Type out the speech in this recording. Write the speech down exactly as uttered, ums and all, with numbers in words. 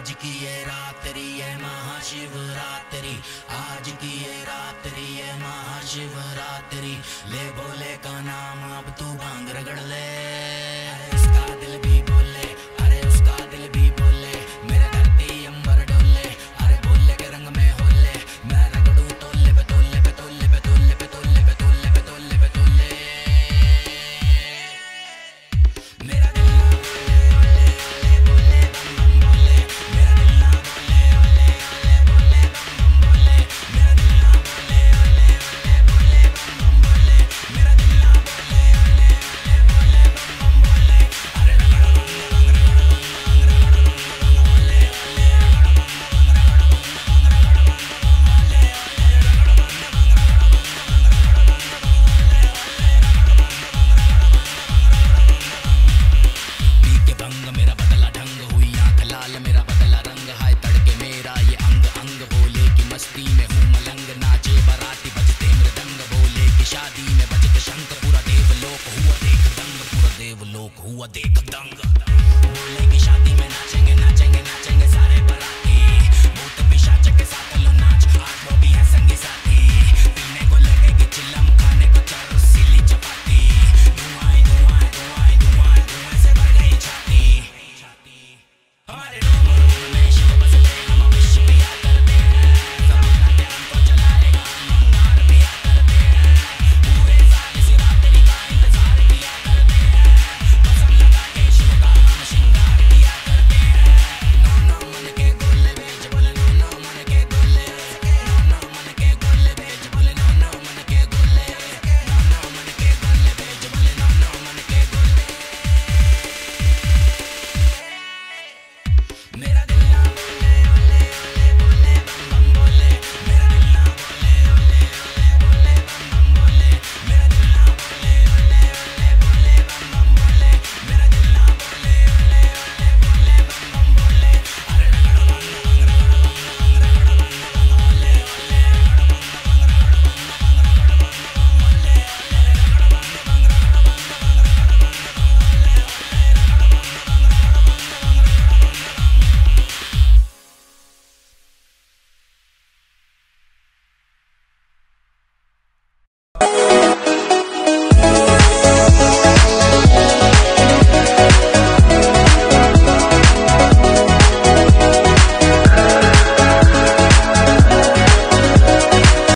आज की ये रात्रि है महाशिवरात्रि, आज की ये रात्रि है महाशिवरात्रि। ले भोले का नाम अब तू भांग रगड़ ले, इसका दिल भी बोले अरे उसका दिल भी बोले, मेरे धरती अंबर डोले अरे भोले के रंग में होले। मैं रगड़ू तोले पे तोले पे तोले पे तोले पे तोले पे तोले पे तोले पे तोले। मेरा दिल ना बोले ओले ओले बोले बम बम बोले, मेरा दिल ना बोले ओले ओले बोले बम बम बोले, मेरा दिल ना बोले ओले ओले बोले बम बम बोले, मेरा दिल ना बोले ओले ओले बोले बम बम बोले। अरे रगड़ बम बम रगड़ बम बम रगड़ बम बम ओले ओले रगड़ बम बम रगड़ बम बम रगड़ बम बम ओले ओले रगड़ बम बम रगड़ बम बम रगड़ बम बम ओले ओले रगड़ बम बम रगड़ बम बम रगड़ बम। पी के भंग मेरा बदला ढंग, हुई आंख लाल मेरा बदला रंग, हाय तड़के मेरा ये अंग अंग। भोले की मस्ती में हूँ मलंग, नाचे बराती बजते मृदंग, भोले की शादी में बजते शंख। पूरा देवलोक हुआ देख दंग, पूरा देवलोक हुआ देख